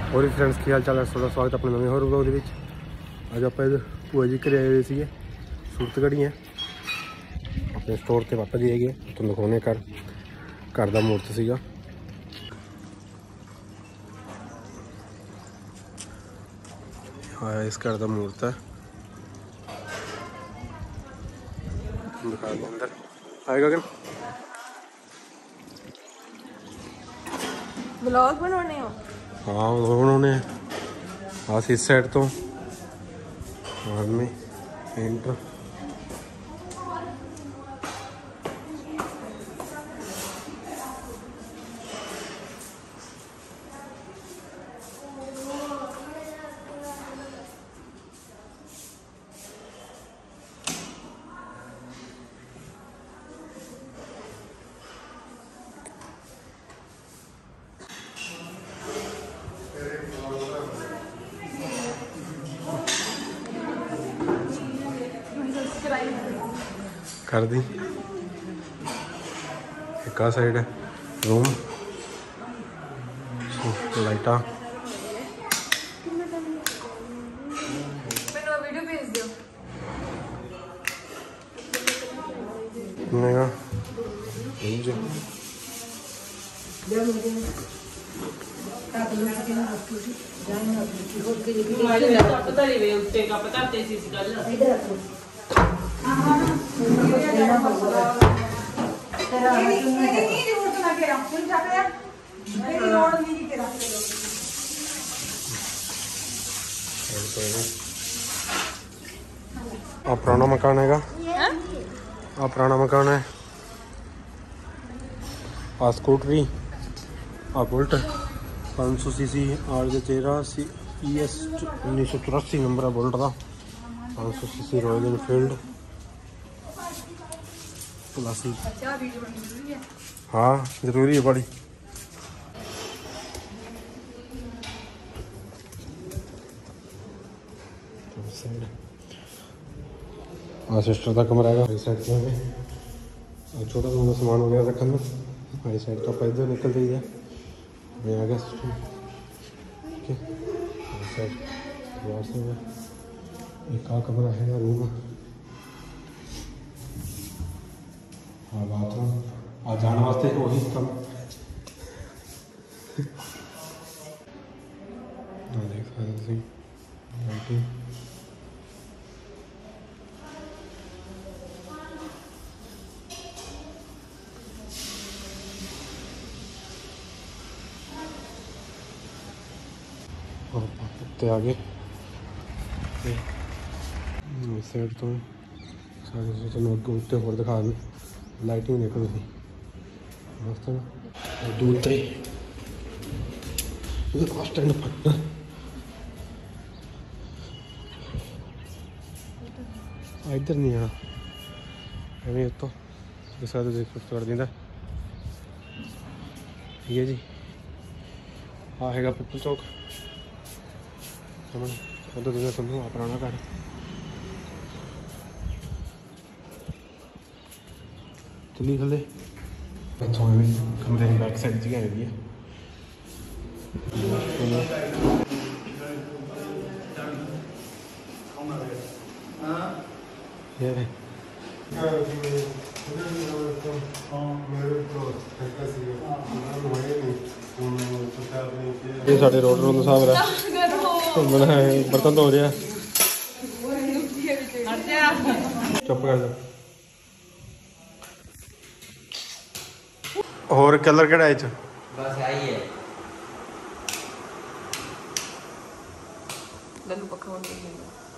और फ्रेंड्स की हाल चाल है, थोड़ा स्वागत अपने नवे होर व्लॉग दे। अज आप भूआ जी घर आए हुए थे, सूरतगढ़ी है अपने स्टोर से पापा जी है तो दिखाने घर का मूर्त सीगा। हाँ इस घर का मूर्त है, दिखा दो अंदर आएगा क्या व्लॉग बनाने हो। हाँ उन्होंने बस इस साइड तो आर्मी पेंटर कर दी। एक साइड है रूम, लाइटा वीडियो भेज दो। पुराना मकान है, पुराना मकान है। आ स्कूटरी आ Bullet 500 CC RJ13 ES 1984 number है बुलेट का। 500 सीसी रॉयल एनफील्ड क्लासिक। हाँ जरूरी है बड़ी। सिस्टर का कमरा है इस साइड में, छोटा मोटा सामान वगैरह रखा ना हमारी साइड का पैदल निकल रही है। मैं आ गया सिस्टम ठीक है। एक का कमरा है रूम, हाँ बाथरूम आ जाने वास्ते वही कम देख सकते लाइटिंग। आगे इस साइड तो सारे उत्ते होर दिखा लाइटिंग देखो तुम मस्त है ना। दूर से बस स्टैंड फटना इधर नहीं आना एवं तो इस कर देता ठीक है जी। हाँ है पिपल चौक उधर दूसरा सुन पुराना घर चली थले कमरे की बैक साइड जगह है। ये साढ़े रोड रोड साहब रहा बर्तन तो हो रहा चुप कर दो। और कलर केड़ा है बस आई है लल्लू पक्का